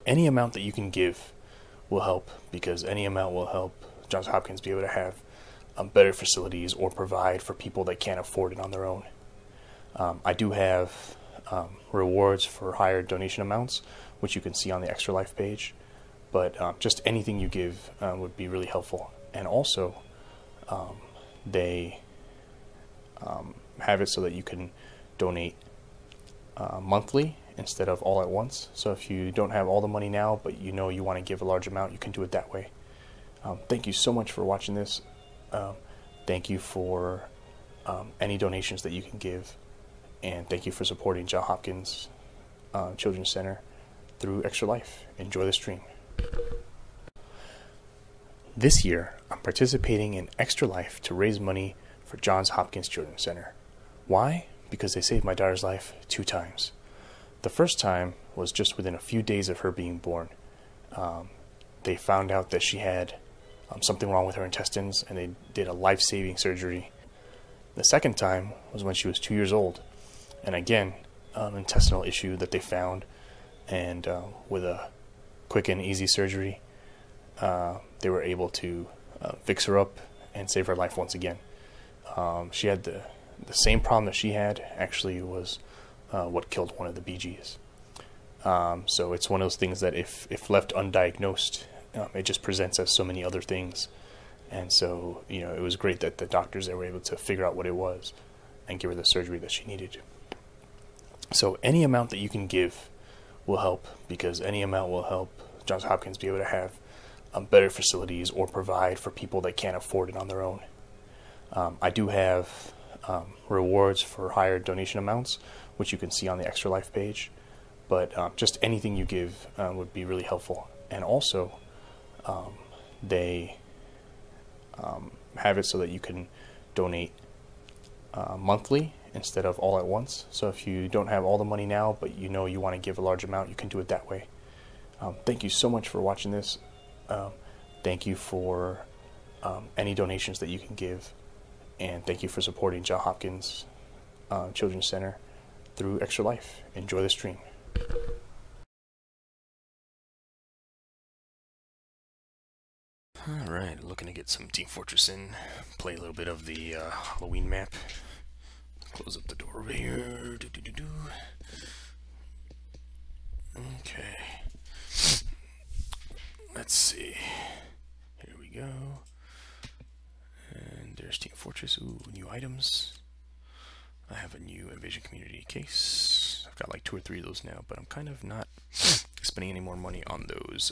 any amount that you can give will help, because any amount will help Johns Hopkins be able to have better facilities or provide for people that can't afford it on their own. I do have rewards for higher donation amounts, which you can see on the Extra Life page, but just anything you give would be really helpful. And also, they have it so that you can donate monthly instead of all at once. So if you don't have all the money now, but you know you want to give a large amount, you can do it that way. Thank you so much for watching this. Thank you for any donations that you can give, and thank you for supporting Johns Hopkins Children's Center through Extra Life. Enjoy the stream. This year, I'm participating in Extra Life to raise money for Johns Hopkins Children's Center. Why? Because they saved my daughter's life 2 times. The first time was just within a few days of her being born. They found out that she had something wrong with her intestines, and they did a life-saving surgery. The second time was when she was 2 years old, and again, an intestinal issue that they found, and with a quick and easy surgery, they were able to fix her up and save her life once again. She had the same problem that she had, actually was what killed one of the BGs. So it's one of those things that if left undiagnosed, it just presents as so many other things. And so, it was great that the doctors there were able to figure out what it was and give her the surgery that she needed. So any amount that you can give will help, because any amount will help Johns Hopkins be able to have better facilities or provide for people that can't afford it on their own. I do have rewards for higher donation amounts, which you can see on the Extra Life page, but just anything you give would be really helpful. And also, they have it so that you can donate monthly instead of all at once. So if you don't have all the money now, but you know you want to give a large amount, you can do it that way. Thank you so much for watching this. Thank you for any donations that you can give, and thank you for supporting Johns Hopkins Children's Center through Extra Life. Enjoy the stream. Alright, looking to get some Team Fortress in, play a little bit of the Halloween map. Close up the door over here. Okay. Let's see. Here we go. And there's Team Fortress. Ooh, new items. I have a new Invasion Community case. I've got like 2 or 3 of those now, but I'm kind of not spending any more money on those.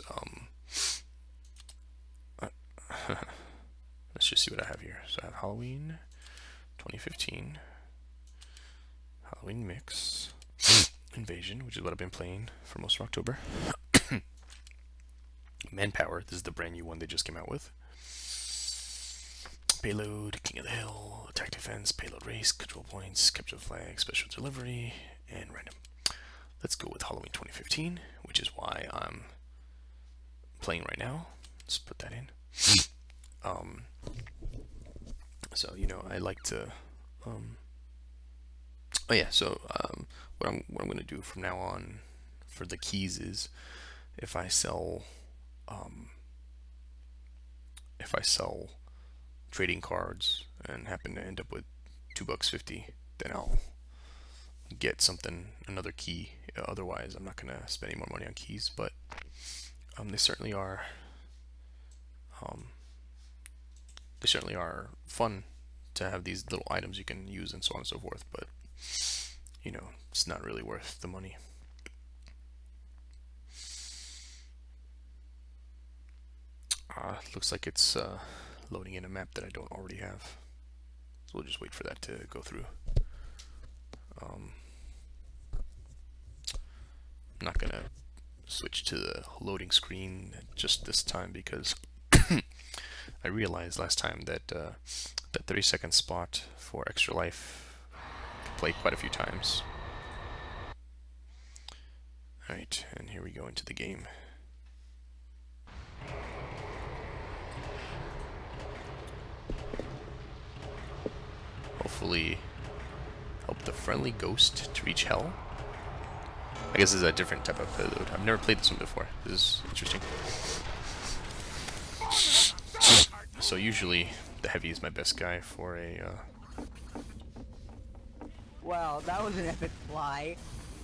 Let's just see what I have here. So I have Halloween 2015, Halloween Mix, Invasion, which is what I've been playing for most of October. Manpower, this is the brand new one they just came out with. Payload, King of the Hill, Attack Defense, Payload Race, Control Points, Capture the Flag, Special Delivery, and Random. Let's go with Halloween 2015, which is why I'm playing right now. Let's put that in. So I like to oh yeah, so what I'm going to do from now on for the keys is if I sell trading cards and happen to end up with $2.50, then I'll get another key. Otherwise I'm not going to spend any more money on keys, but they certainly are fun to have these little items you can use and so on and so forth, but it's not really worth the money. Looks like it's loading in a map that I don't already have, so we'll just wait for that to go through. I'm not gonna switch to the loading screen just this time because I realized last time that that 30-second spot for Extra Life can play quite a few times. Alright, and here we go into the game. Hopefully help the friendly ghost to reach hell. I guess this is a different type of payload. I've never played this one before. This is interesting. So usually the heavy is my best guy for a... Wow, that was an epic fly.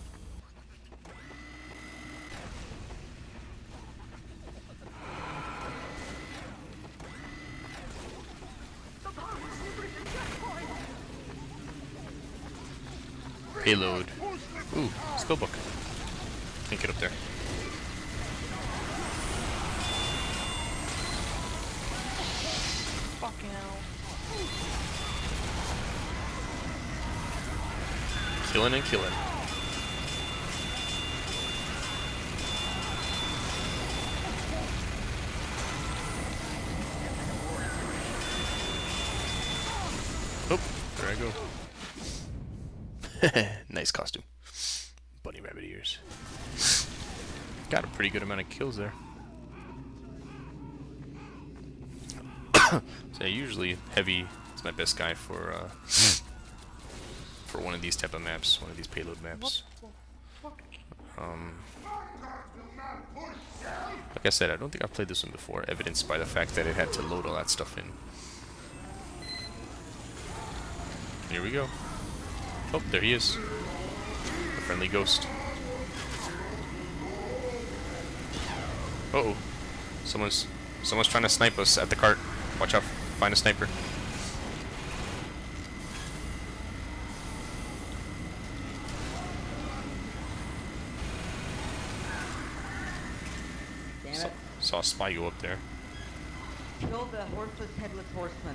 Payload. Ooh, spellbook. Can't get up there. Fucking hell. Killing and killing. Oh, there I go. Nice costume. Bunny rabbit ears. Got a pretty good amount of kills there. So usually heavy is my best guy for one of these type of maps, one of these payload maps. Like I said, I don't think I've played this one before, evidenced by the fact that it had to load all that stuff in. Here we go. Oh, there he is. A friendly ghost. Uh-oh. Someone's trying to snipe us at the cart. Watch out. Find a sniper. Damn it. Saw a spy go up there. Kill the horseless, headless horseman.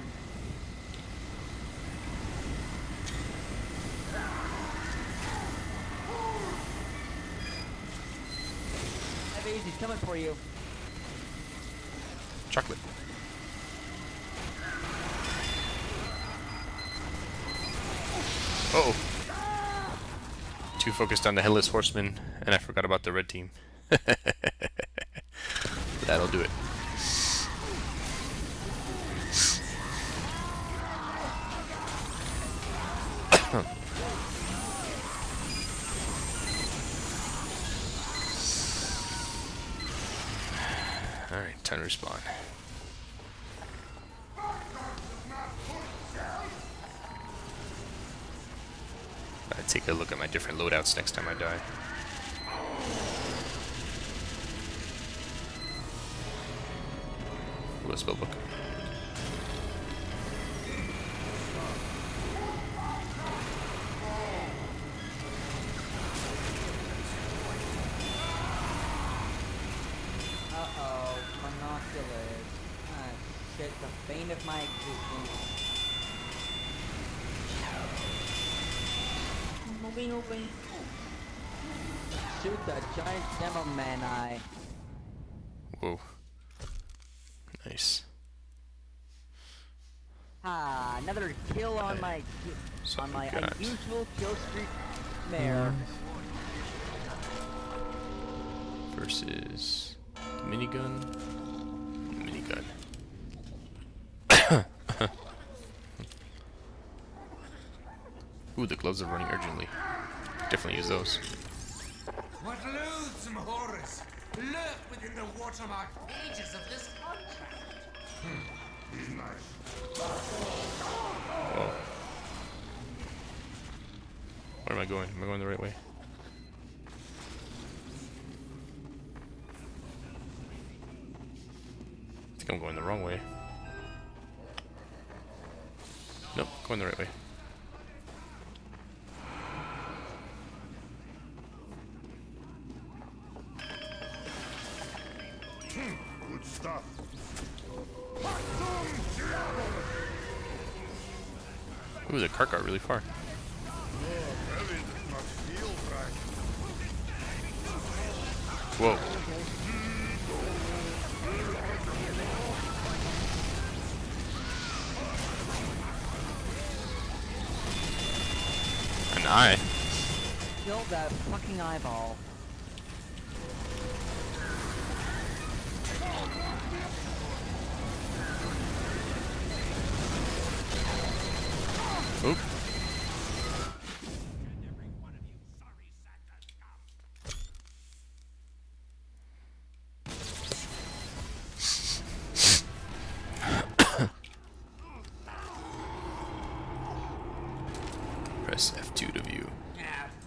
He's coming for you. Chocolate. Uh-oh. Too focused on the headless horseman, and I forgot about the red team. That'll do it. Alright, time to respawn. Gotta take a look at my different loadouts next time I die. Ooh, a spellbook. Uh-oh, binoculars. Ah, shit, the bane of my existence. Moving. Shoot the giant demo man eye. Whoa. Nice. Ah, another kill on my unusual kill streak mare. Versus the minigun. Minigun. Ooh, the gloves are running urgently. Definitely use those. What loathsome horrors lurk within the watermarked pages of this contract? He's nice. Whoa. Where am I going? Am I going the right way? I think I'm going the wrong way. Nope, going the right way. Good stuff. Ooh, the cart got really far. Whoa. An eye? Kill that fucking eyeball. Oop.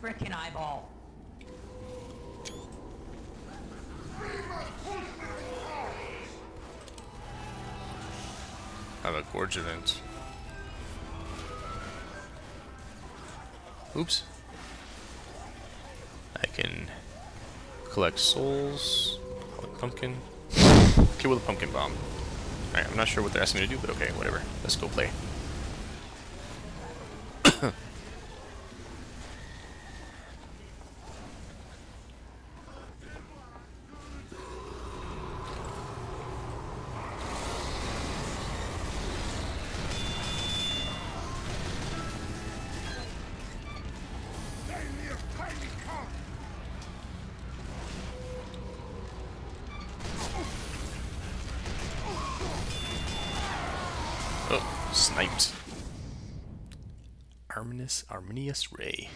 frickin' eyeball. Have a gorge event. Oops. I can collect souls. Collect pumpkin. Kill with a pumpkin bomb. Alright, I'm not sure what they're asking me to do, but okay, whatever. Let's go play. Oh, sniped. Arminius Ray.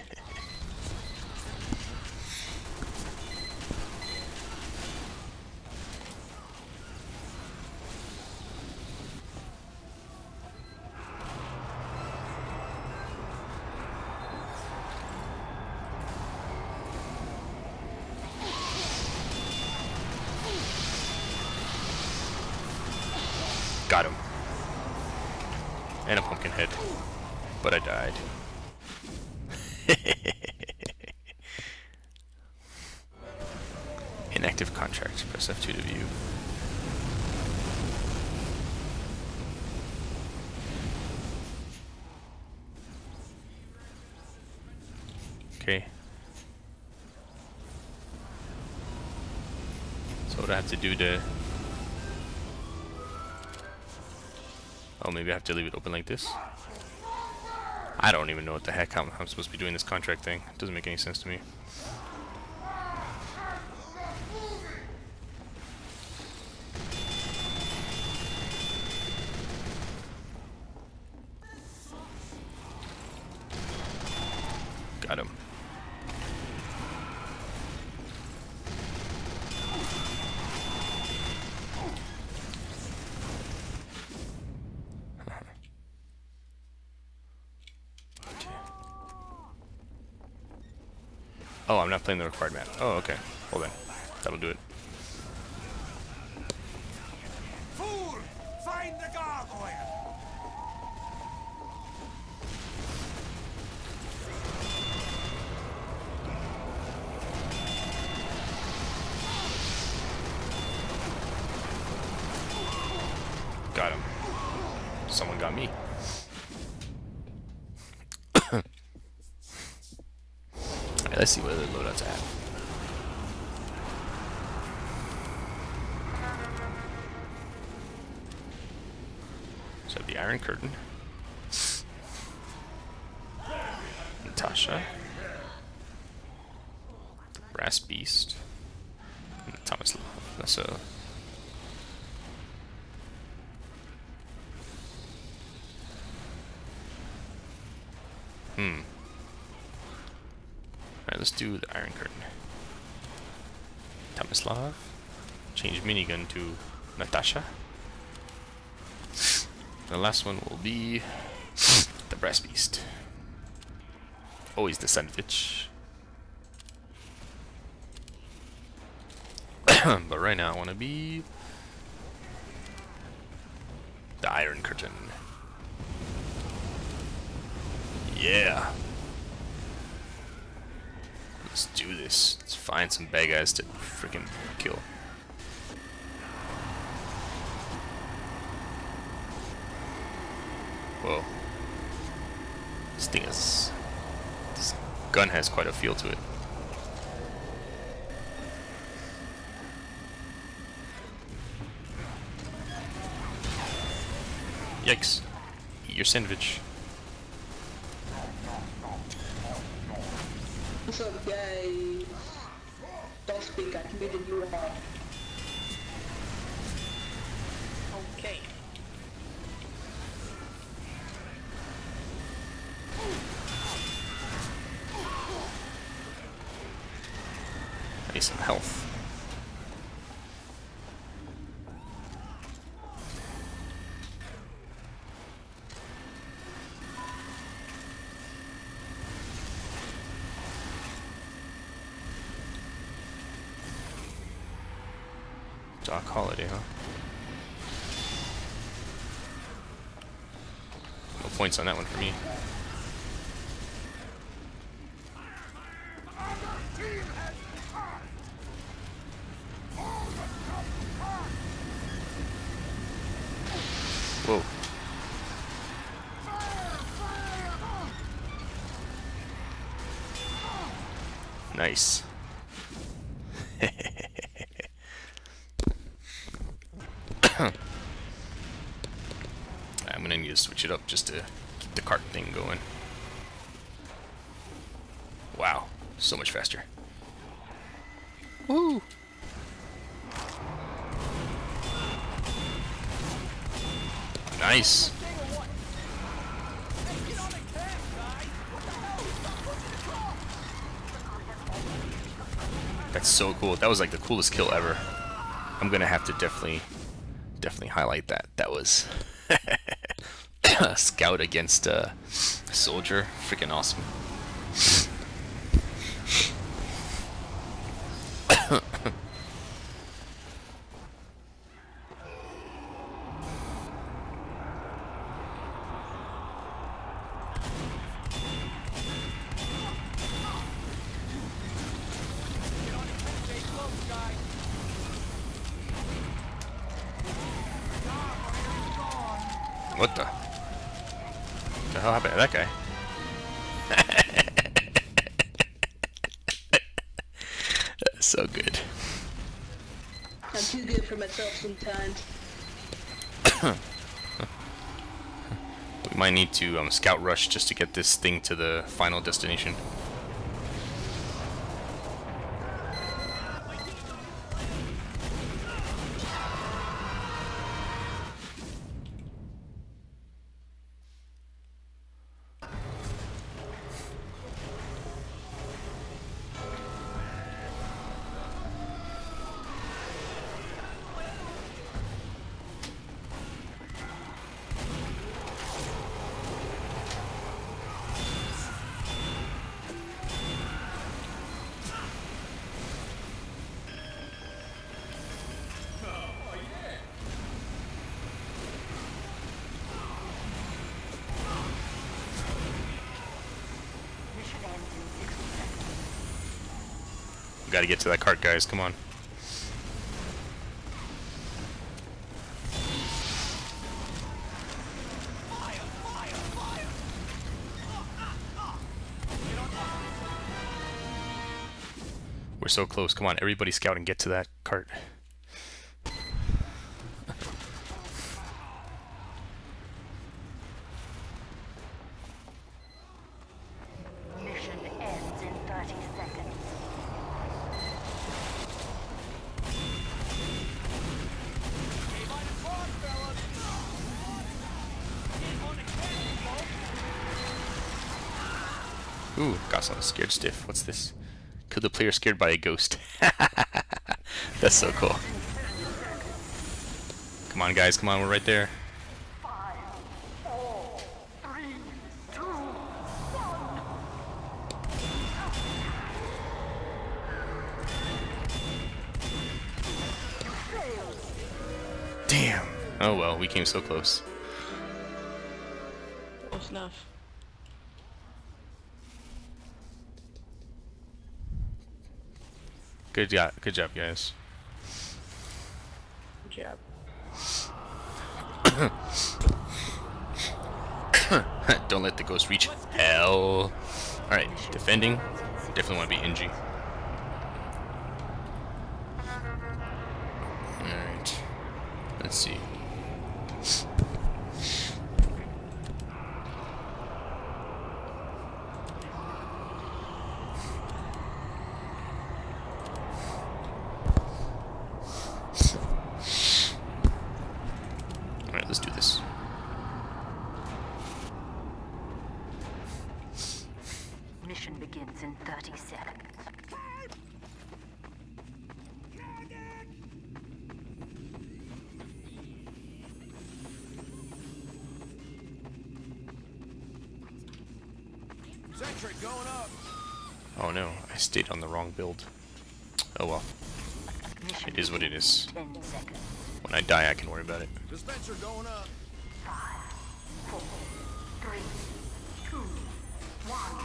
Got him. And a pumpkin head. But I died. Inactive contract. Press F2 to view. Okay. So what do I have to do to... Oh, maybe I have to leave it open like this? I don't even know what the heck I'm supposed to be doing this contract thing. It doesn't make any sense to me. Got him. Oh, I'm not playing the required map. Oh, okay. Hold on. That'll do it. Fool! Find the gargoyle! Got him. Someone got me. Alright, let's see what other loadouts I have. So I have the Iron Curtain. Natasha. The Brass Beast. And the Thomas Love. That's a... Alright, let's do the Iron Curtain. Tomislav. Change minigun to Natasha. The last one will be the Brass Beast. Always the sandwich. But right now I want to be the Iron Curtain. Yeah. Let's do this. Let's find some bad guys to freaking kill. Whoa. This thing is... This gun has quite a feel to it. Yikes. Eat your sandwich. What's up, guys? Don't speak, I committed you all. Okay. I need some health. Stock holiday, huh? No points on that one for me. Whoa. Nice. I'm gonna need to switch it up just to keep the cart thing going. Wow, so much faster. Woo! Nice. That's so cool. That was like the coolest kill ever. I'm gonna have to definitely highlight that. That was a scout against a soldier. Freaking awesome. What the hell happened to that guy? That's so good. I'm too good for myself sometimes. We might need to scout rush just to get this thing to the final destination. We gotta get to that cart, guys. Come on. We're so close. Come on, everybody scout and get to that cart. Mission ends in 30 seconds. Ooh, got some scared stiff. What's this? Killed the player scared by a ghost. That's so cool. Come on, guys. Come on, we're right there. 5, 4, 3, 2, 1. Damn. Oh well, we came so close. Close enough. Good job, guys. Good job. Don't let the ghost reach hell. Alright, defending. Definitely want to be NG. Alright. Let's see. Alright, let's do this. Mission begins in 30 seconds. Sentry going up. Oh no, I stayed on the wrong build. Oh well. It is what it is. 10 seconds. When I die, I can worry about it. Dispenser going up. 5, 4, 3, 2, 1.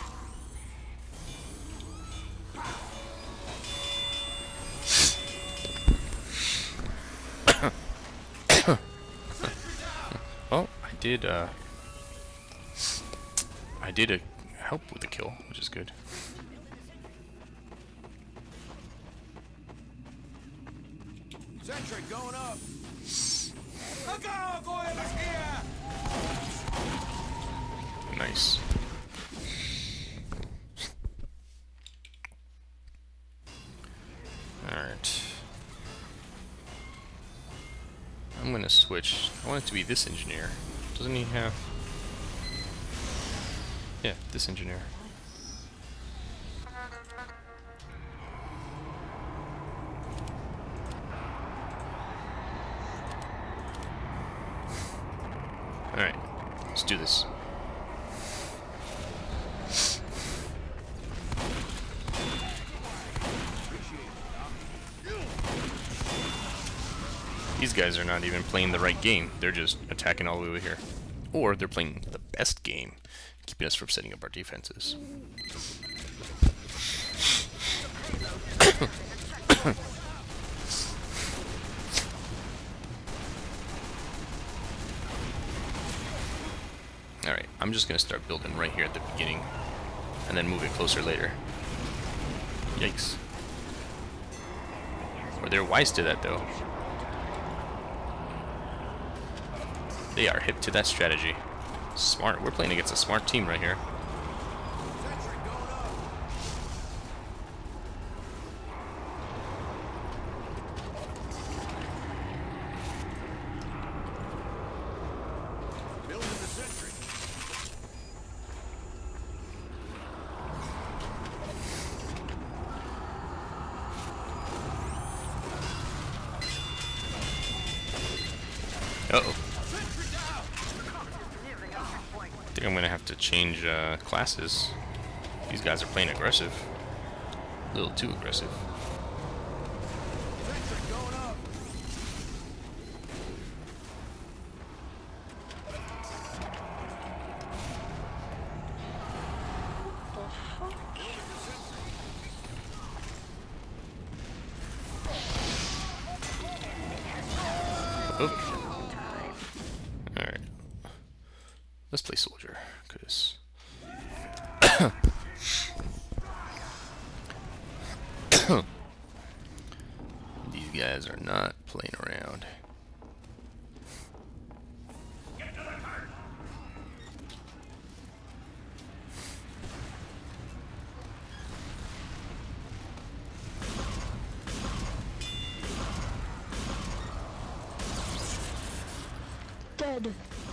Well, I did help with the kill, which is good. Sentry going up. A gargoyle is here. Nice. Alright. I'm gonna switch. I want it to be this engineer. Doesn't he have... Yeah, this engineer. Alright, let's do this. These guys are not even playing the right game. They're just attacking all the way over here. Or they're playing the best game, keeping us from setting up our defenses. Alright, I'm just gonna start building right here at the beginning, and then move it closer later. Yikes. Or they're wise to that, though. They are hip to that strategy. Smart. We're playing against a smart team right here. Sentry going up. Building the sentry. Uh-oh. I think I'm gonna have to change classes. These guys are playing aggressive. A little too aggressive. Sentry going up. Oh. Alright. Let's play soldier, because these guys are not playing around. Dead.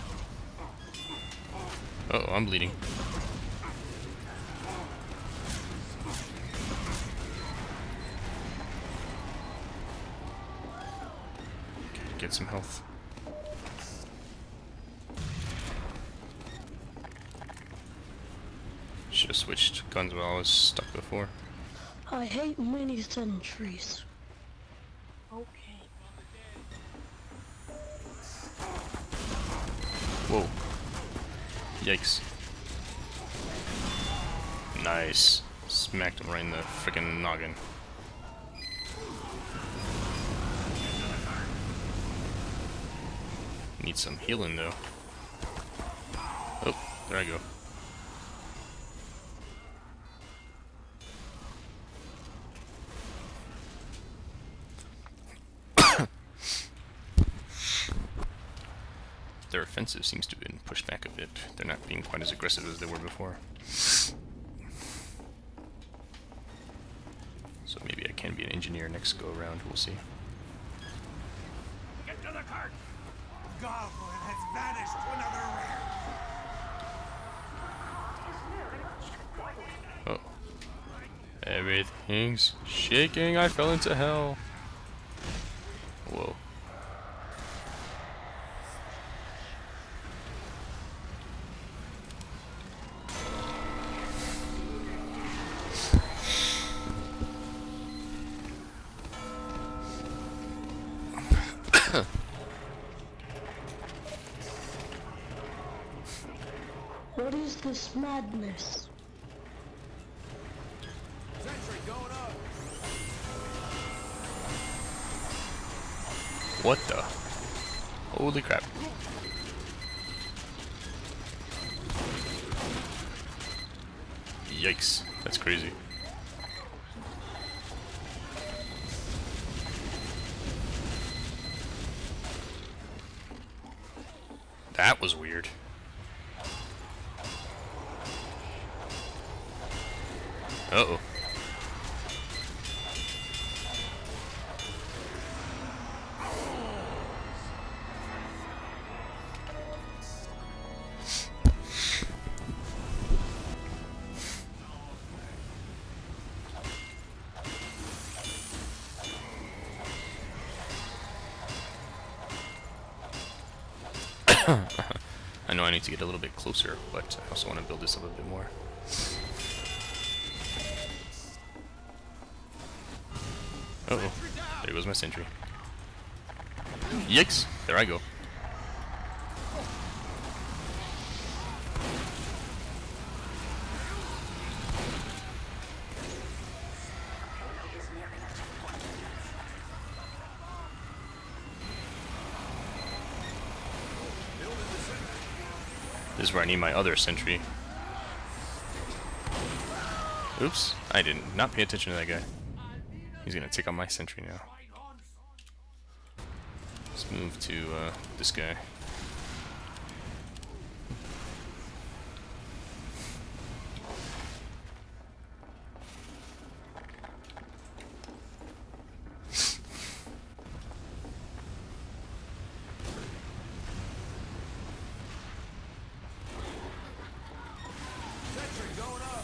Uh-oh, I'm bleeding. Get some health. Should have switched guns while I was stuck before. I hate mini sentries. Okay. Whoa. Yikes. Nice. Smacked him right in the frickin' noggin. Need some healing though. Oh, there I go. Their offensive seems to have been pushed back a bit. They're not being quite as aggressive as they were before. So maybe I can be an engineer next go around, we'll see. Get to the cart. Gargoyle has vanished to another realm. Oh. Everything's shaking. I fell into hell. Whoa. What is this madness? Sentry going up. What the? Holy crap. Yikes. That's crazy. That was weird. Uh-oh. I know I need to get a little bit closer, but I also want to build this up a bit more. Uh-oh. There goes my sentry. Yikes! There I go. This is where I need my other sentry. Oops, I did not pay attention to that guy. He's gonna take on my sentry now. Let's move to this guy. Sentry going up.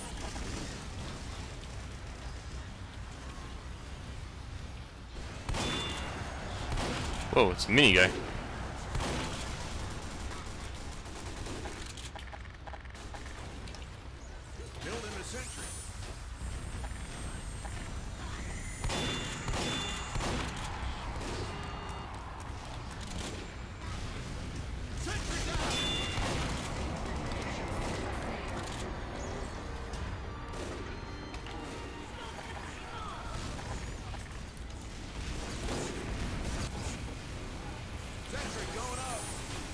Whoa, it's a mini guy. Building the sentry. Sentry down. Sentry going up.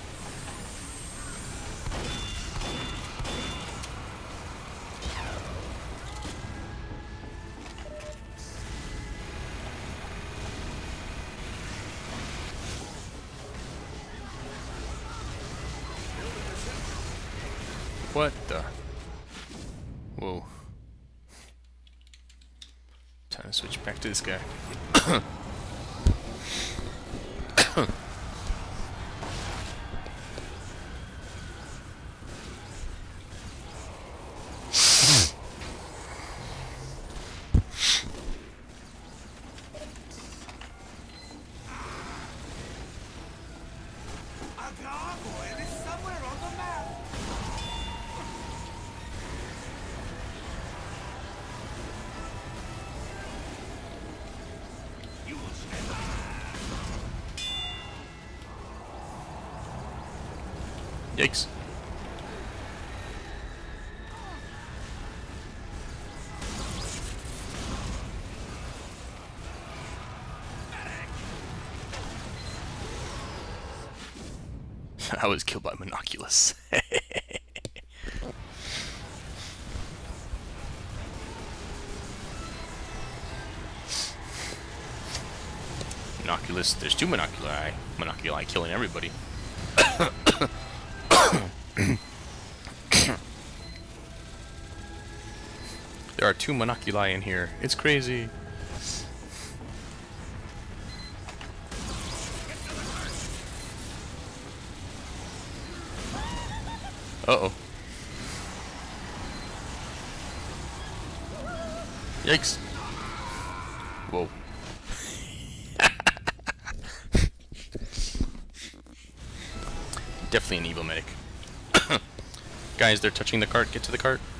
What the? Whoa. Time to switch back to this guy. A gargoyle is somewhere on the map. You will stand up. Yikes. I was killed by Monoculus. Monoculus, there's two Monoculi. Monoculi killing everybody. There are two Monoculi in here. It's crazy. Uh-oh. Yikes. Whoa. Definitely an evil medic. Guys, they're touching the cart. Get to the cart.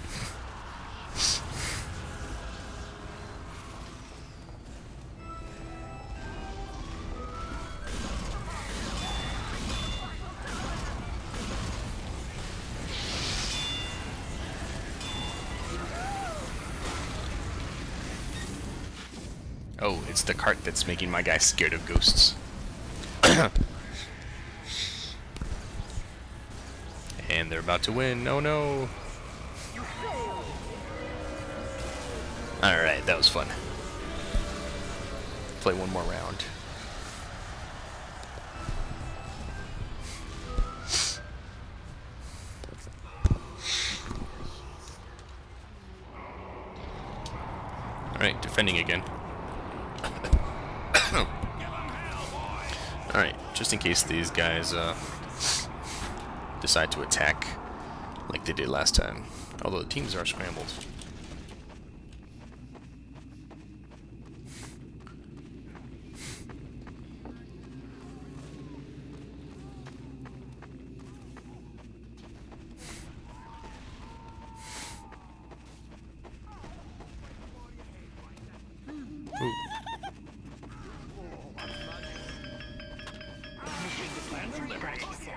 Oh, it's the cart that's making my guy scared of ghosts. And they're about to win. Oh no. Alright, that was fun. Play one more round. Alright, defending again. Alright, just in case these guys decide to attack like they did last time. Although the teams are scrambled. Ooh. Mission begins in 30 seconds.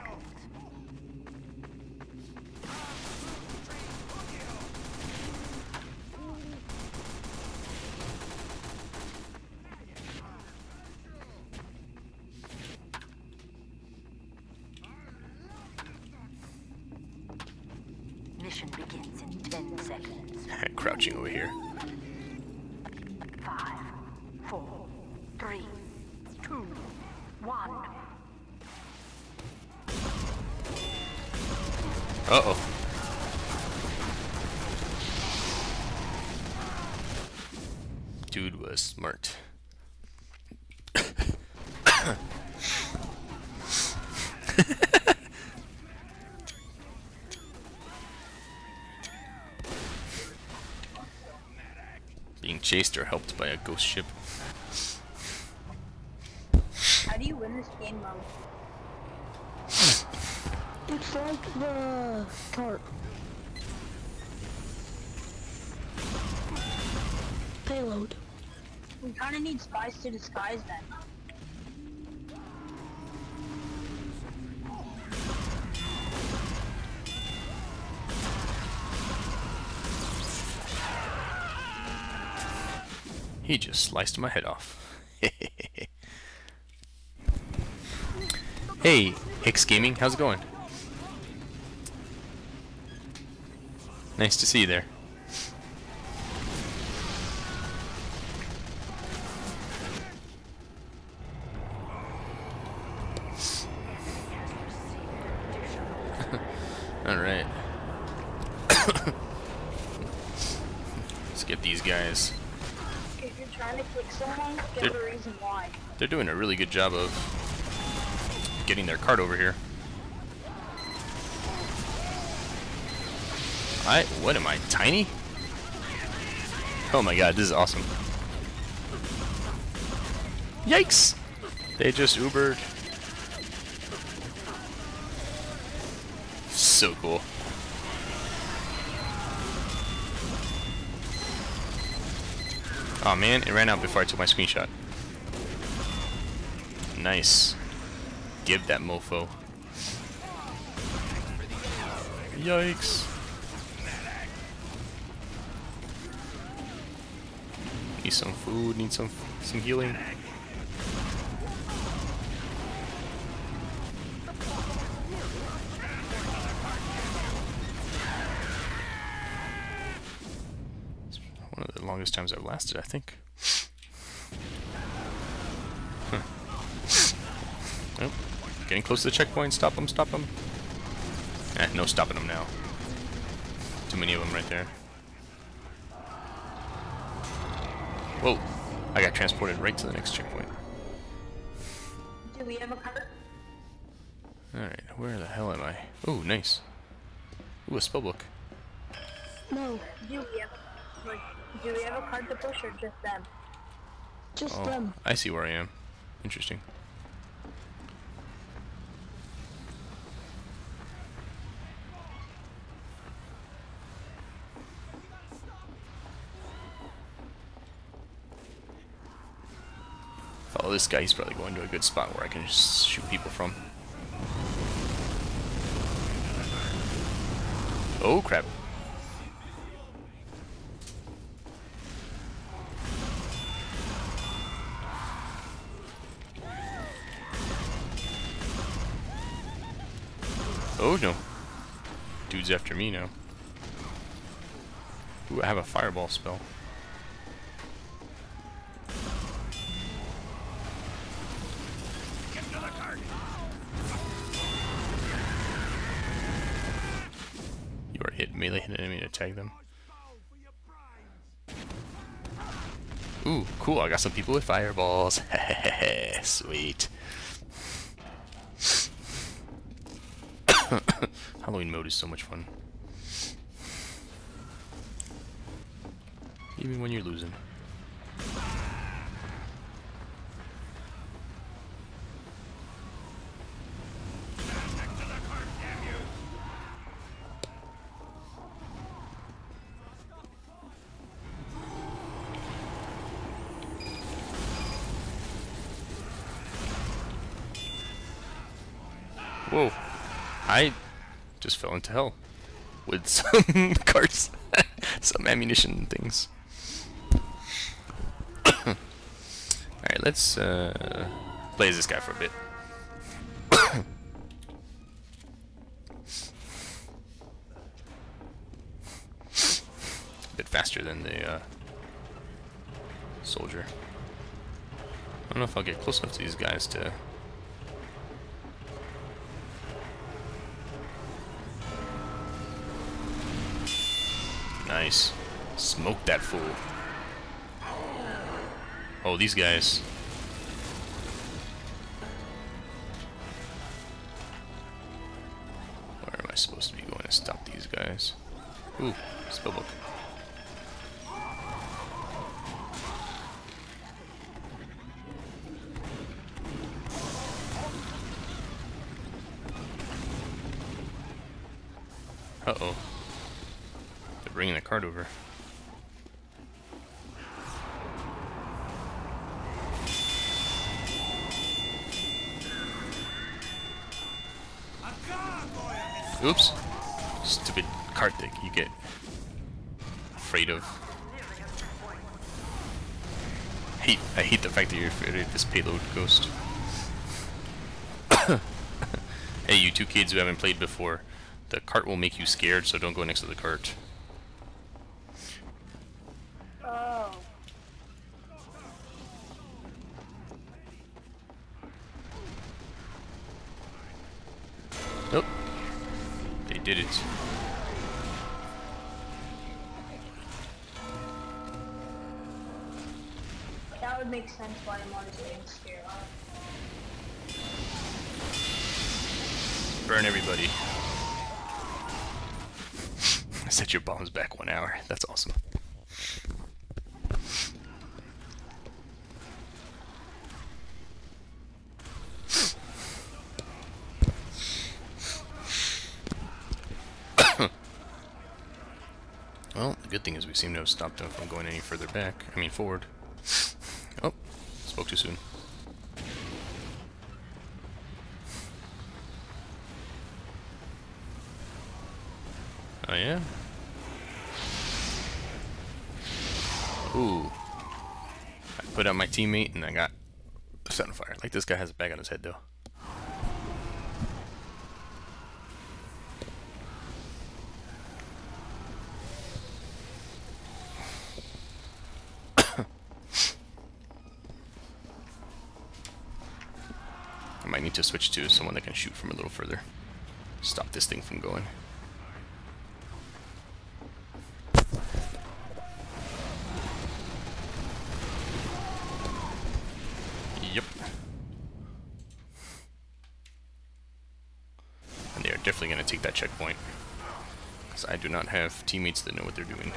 Mission begins in 10 seconds. Crouching over here. 5, 4, 3, 2, 1. Uh-oh. Dude was smart. Being chased or helped by a ghost ship. How do you win this game, Mom? It's like the cart. Payload. We kind of need spies to disguise them. He just sliced my head off. Hey, Hicks Gaming, how's it going? Nice to see you there. Alright. Let's get these guys. If you're trying to kick someone, give a reason why. They're doing a really good job of getting their cart over here. What am I, tiny? Oh my god, this is awesome. Yikes! They just Ubered. So cool. Oh man, it ran out before I took my screenshot. Nice. Give that mofo. Yikes. Need some food, need some healing. It's one of the longest times I've lasted, I think. Huh. Oh, getting close to the checkpoint. Stop him, stop him. No stopping him now. Too many of them right there. Whoa, I got transported right to the next checkpoint. Do we have a cart? Alright, where the hell am I? Ooh, nice. Ooh, a spellbook. No, Do we have a cart to push or just them? just Oh, them. I see where I am. Interesting. Follow this guy, he's probably going to a good spot where I can just shoot people from. Oh crap. Oh no. Dude's after me now. Ooh, I have a fireball spell. You are hit melee, hit an enemy to tag them. Ooh, cool, I got some people with fireballs. Sweet. Halloween mode is so much fun. Even when you're losing. Whoa. I just fell into hell with some carts, some ammunition things. Alright, let's play as this guy for a bit. A bit faster than the soldier. I don't know if I'll get close enough to these guys to... Nice. Smoke that fool. Oh, these guys. Where am I supposed to be going to stop these guys? Ooh, spellbook. Uh-oh. They're bringing the cart over. Oops. Stupid cart that you get afraid of. I hate the fact that you're afraid of this payload ghost. Hey, you two kids who haven't played before, the cart will make you scared, so don't go next to the cart. Oh. Nope. They did it. That would make sense why I'm always getting scared. Burn everybody. Set your bombs back 1 hour. That's awesome. Well, the good thing is we seem to have stopped them from going any further back. I mean, forward. Oh, spoke too soon. Oh, yeah? Ooh. I put out my teammate and I got set on fire. Like, this guy has a bag on his head, though. I might need to switch to someone that can shoot from a little further. Stop this thing from going. Yep. And they are definitely going to take that checkpoint. Because I do not have teammates that know what they're doing.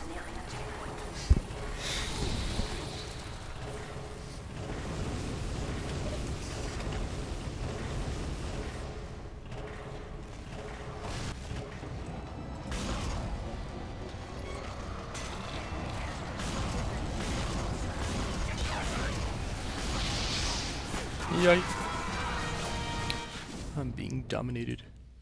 Yikes. I'm being dominated.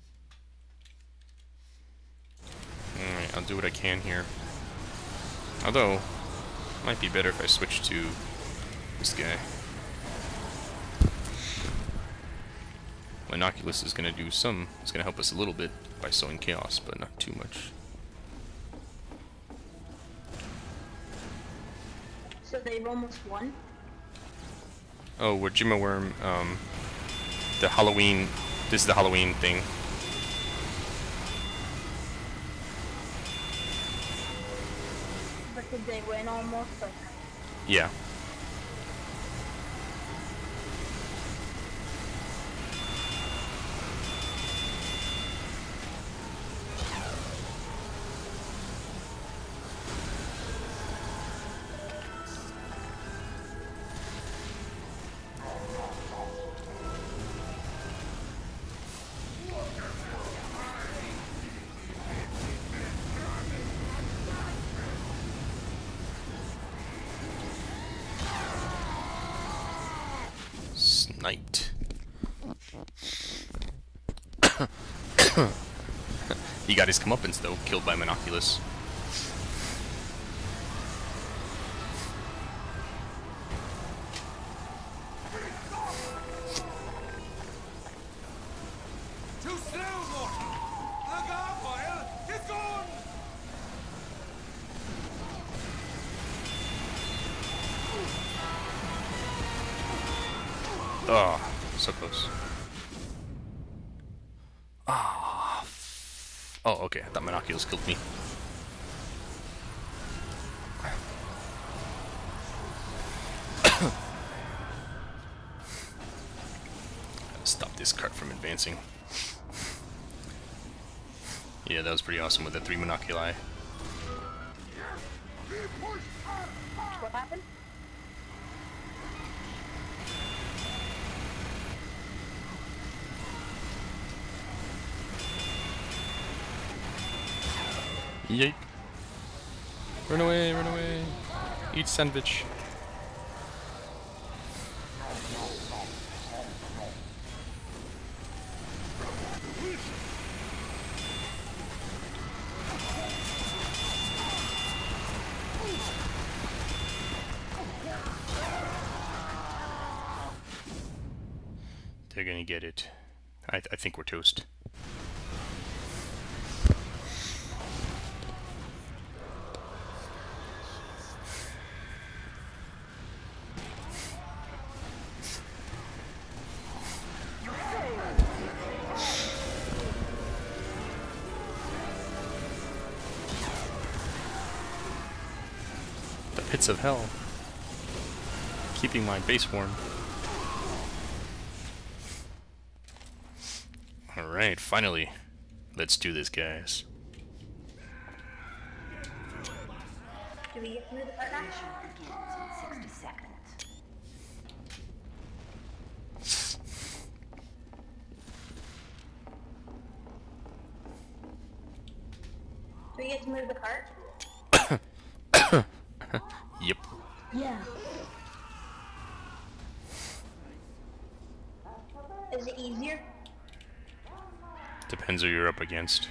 Alright, I'll do what I can here. Although, it might be better if I switch to this guy. Monoculus is gonna do some. It's gonna help us a little bit by sowing chaos, but not too much. So they've almost won. Oh, we're Jimma Worm. The Halloween. This is the Halloween thing. But did they win almost? Or... Yeah. Sniped. He got his comeuppance though, killed by Monoculus. Too slow, mortal! The gargoyle is gone! Oh, so close. Ah. Oh, okay. I thought Monoculus killed me. Stop this cart from advancing. Yeah, that was pretty awesome with the 3 Monoculi. What happened? Yeet. Run away, run away. Eat sandwich. They're gonna get it. I think we're toast. The pits of hell. Keeping my base warm. Alright, finally. Let's do this, guys. Do we get through the part now? Mission begins in 60 seconds. Do we get to move the cart? Yep. Yeah. Is it easier? Depends who you're up against.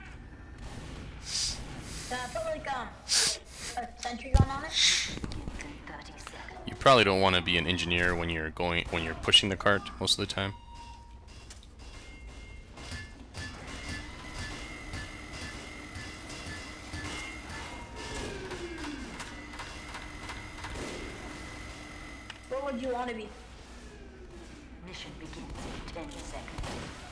Can I put like a sentry gun on it? Begins in 30 seconds. You probably don't want to be an engineer when you're pushing the cart most of the time. What would you want to be? Mission begins in 10 seconds.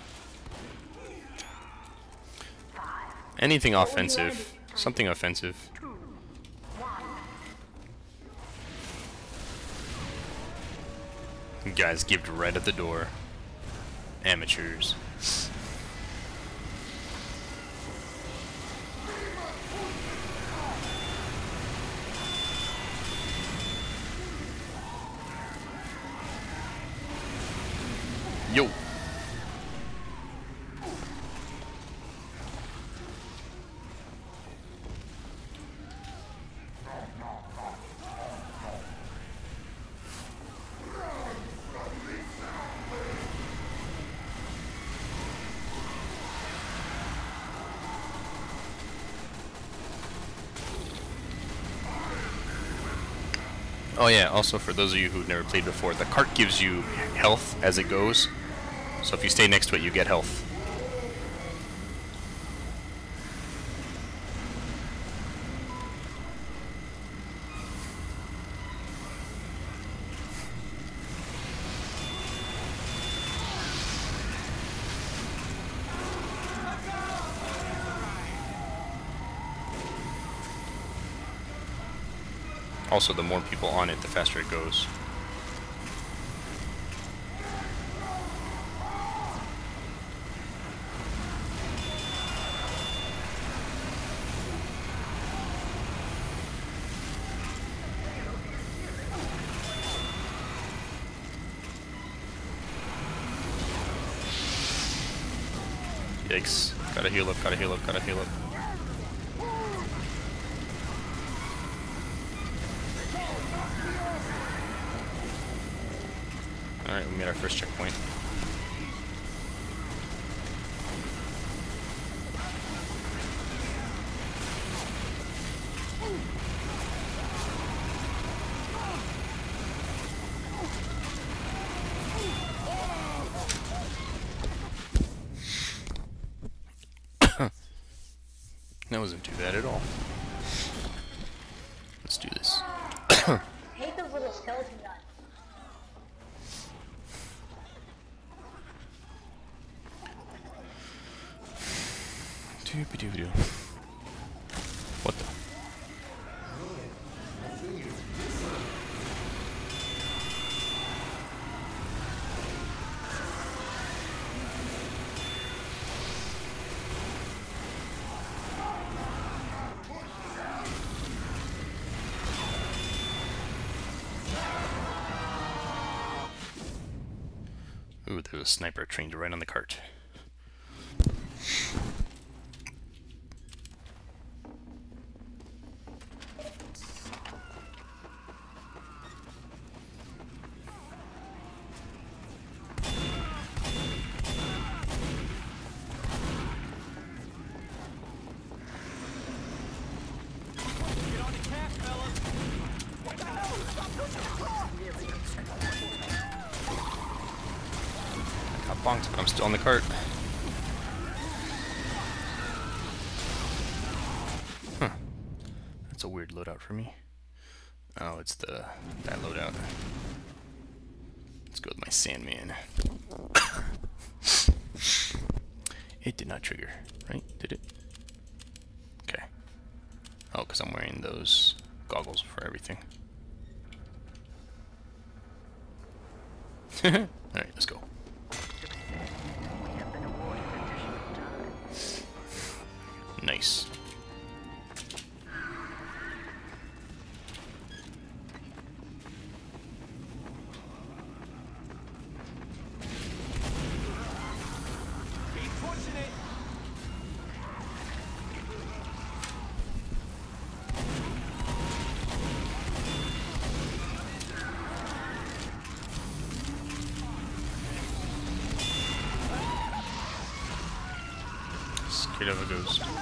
5, Anything would you offensive. wanna Something offensive. 2, 1. You guys gived right at the door. Amateurs. Yo. Oh yeah, also for those of you who've never played before, the cart gives you health as it goes. So if you stay next to it, you get health. Also, the more people on it, the faster it goes. Yikes. Gotta heal up, gotta heal up, gotta heal up. Alright, we made our first checkpoint. That wasn't too bad at all. Let's do this. I hate those little skeleton guys. Doobie-doo-doo. What the? Ooh, there's a sniper trained right on the cart. Bonked, but I'm still on the cart. Huh. That's a weird loadout for me. Oh, it's that loadout. Let's go with my Sandman. It did not trigger, right? Did it? Okay. Oh, because I'm wearing those goggles for everything. Alright, let's go. Nice. Keep pushing it. Scared of a ghost. Stay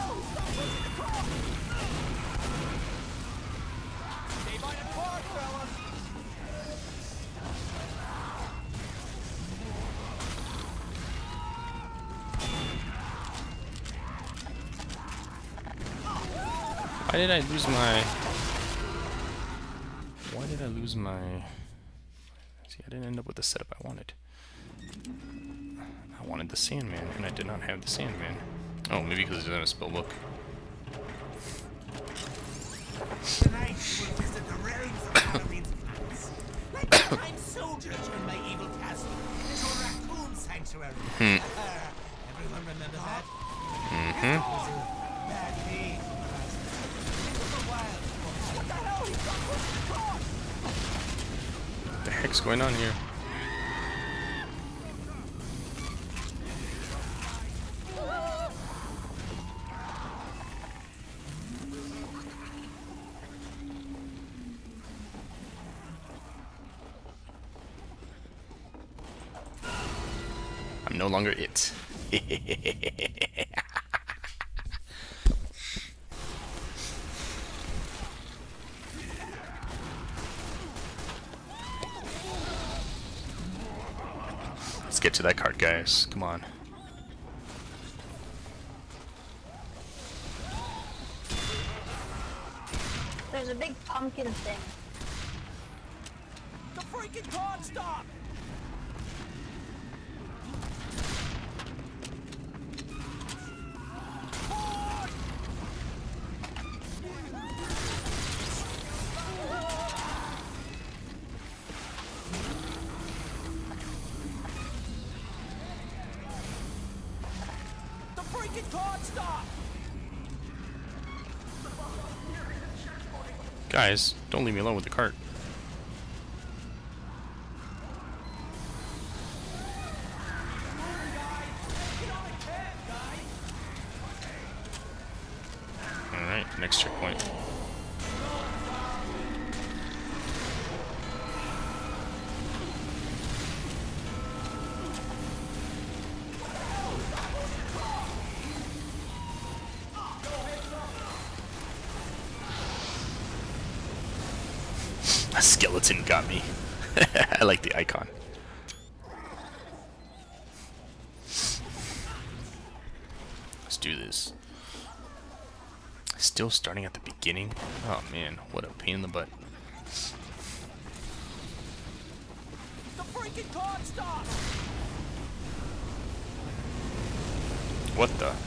by the car, fellas. Why did I lose my... Why did I lose my... See, I didn't end up with the setup I wanted. I wanted the Sandman, and I did not have the Sandman. Oh, maybe because it doesn't have a spell book. Tonight we will visit the realms of Halloween's plans. Like the time soldiers in my evil castle, to Raccoon Sanctuary. Everyone remember that? Mm-hmm. It was a bad day for us. It was a while before. What the hell? What the heck's going on here? I'm no longer it. Let's get to that cart, guys. Come on. There's a big pumpkin thing. The freaking card stop! The freaking card stop! Guys, don't leave me alone with the cart. Alright, next checkpoint. A skeleton got me. I like the icon. Let's do this. Still starting at the beginning? Oh man, what a pain in the butt. The freaking card stop! What the?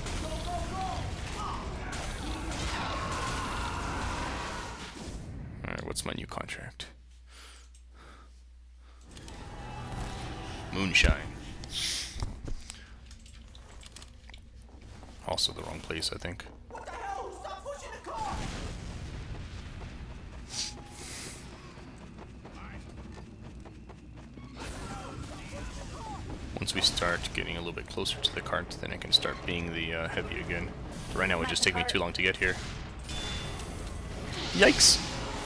Alright, what's my new contract? Moonshine. Also the wrong place, I think. What the hell? Stop pushing the car! Once we start getting a little bit closer to the cart, then I can start being the heavy again. But right now it would just take me too long to get here. Yikes!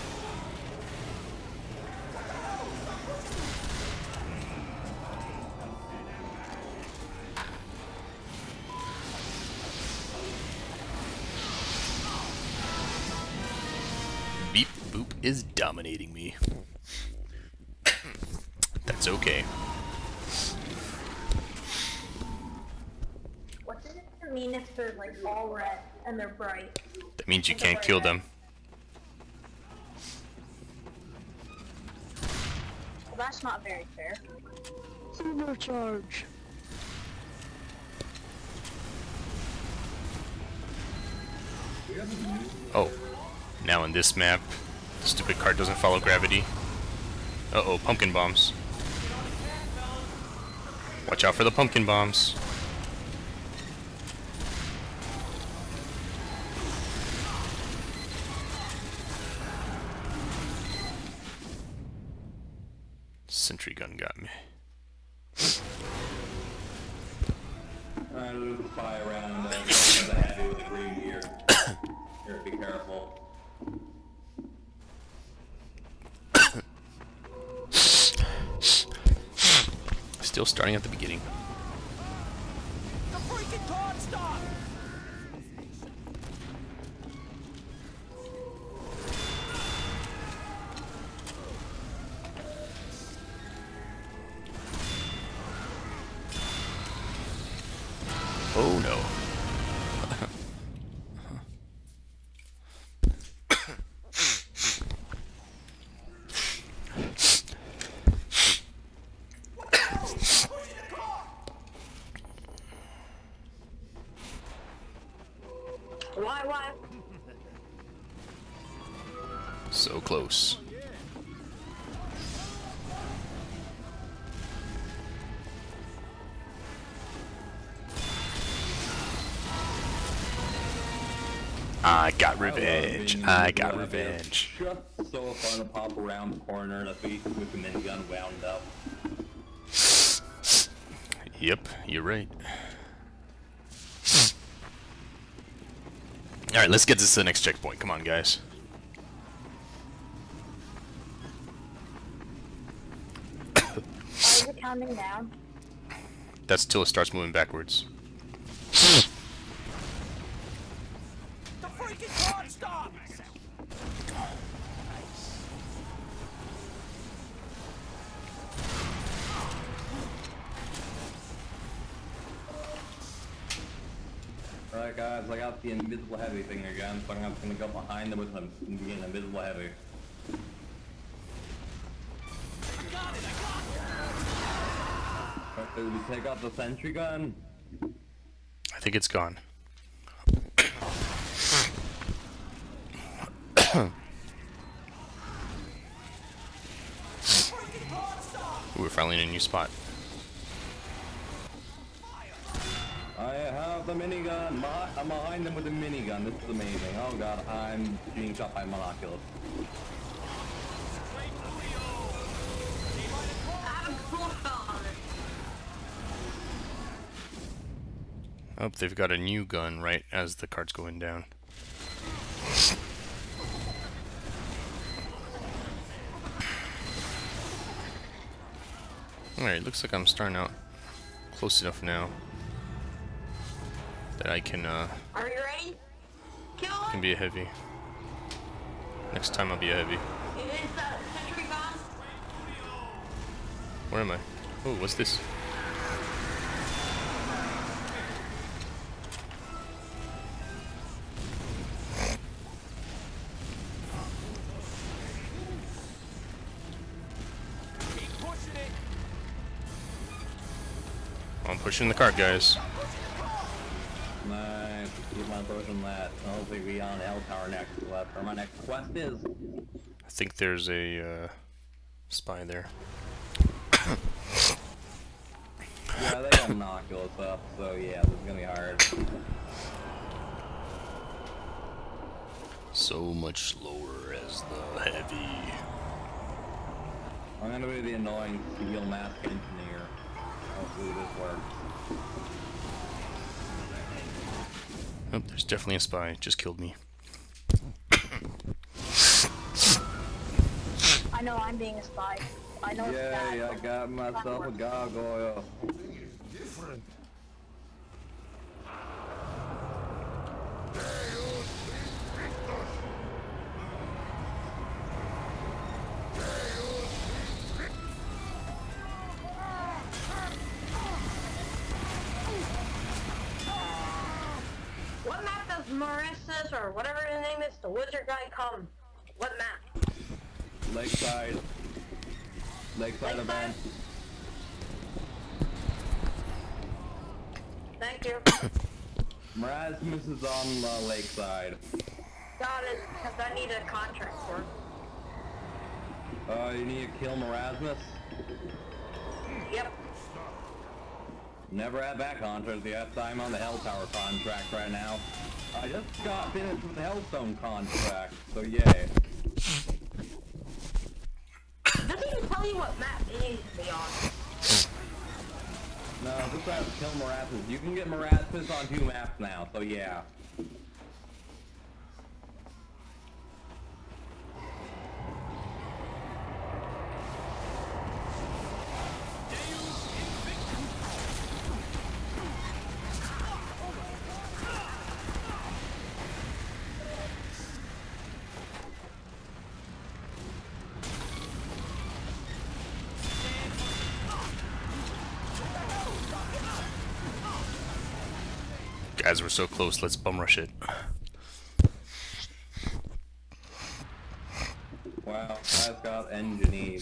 Beep Boop is dominating me. That's okay. What does it mean if they're like all red and they're bright? That means you can't kill them. Well, that's not very fair. Supercharge. Oh, now in this map, the stupid cart doesn't follow gravity. Uh-oh, pumpkin bombs. Watch out for the pumpkin bombs. Sentry gun got me. Alright, we'll fly around the heavy with the green gear. Here, be careful. Still starting at the beginning. The freaking card stop! Oh no. Why? So close. I got revenge. I got revenge. Just so fun to pop around the corner, the face with the minigun wound up. Yep, you're right. Alright, let's get this to the next checkpoint. Come on, guys. Why is it counting down? That's till it starts moving backwards. The freaking card stop! Alright guys, I got the invisible heavy thing again, so I'm just gonna go behind them with an invisible heavy. Did we take out the sentry gun? I think it's gone. Ooh, we're finally in a new spot. I have the minigun. I'm behind them with the minigun. This is amazing. Oh god, I'm being shot by monoculus. Oh, they've got a new gun right as the cart's going down. Alright, looks like I'm starting out close enough now that I can Are you ready? Kill him? can be a heavy. Next time I'll be a heavy. Is the sentry gone? Where am I? Oh, what's this? I'm pushing the cart, guys. Nice. Keep on pushing that. Hopefully we on L Tower next. That's where my next quest is. I think there's a spy there. Yeah, they got monoculus up, so yeah, this is gonna be hard. So much slower as the heavy. I'm gonna be the annoying steel mask engineer. Hopefully this works. Oh, there's definitely a spy. Just killed me. I know I'm being a spy. I know it's bad. Yay, I got myself a gargoyle. What map does Marissa's or whatever his name is, the wizard guy, come? What map? Lakeside. Lakeside event. Thank you. Erasmus is on Lakeside. Got it, because I need a contract for it. You need to kill Erasmus? Yep. Never had that contract yet. I'm on the Hell Tower contract right now. I just got finished with the Hellstone contract, so yay. Doesn't even tell you what map it needs to be on. No, this has to kill Erasmus. You can get Erasmus on 2 maps now, so yeah. Guys, we're so close. Let's bum rush it. Wow, guys got engineered.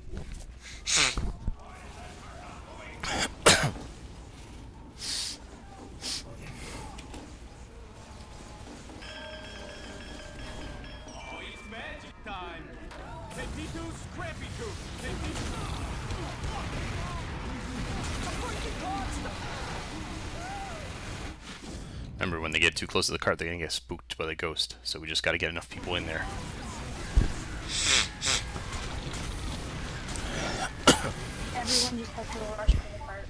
Remember, when they get too close to the cart, they're gonna get spooked by the ghost. So we just gotta get enough people in there. Everyone just has to rush for the cart.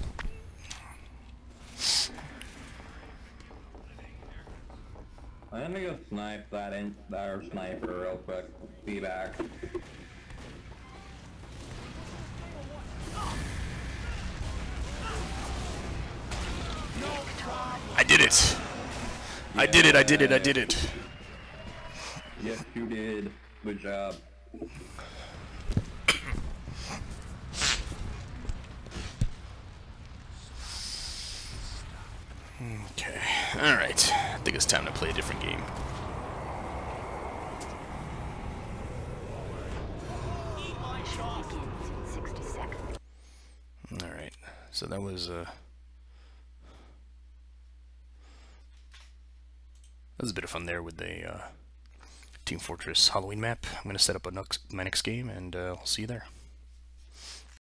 I'm gonna go snipe that sniper real quick. Be back. I did it! I did it, I did it, I did it! Yes, you did. Good job. Okay, alright. I think it's time to play a different game. Alright, so that was a bit of fun there with the Team Fortress Halloween map. I'm going to set up my next game, and I'll see you there.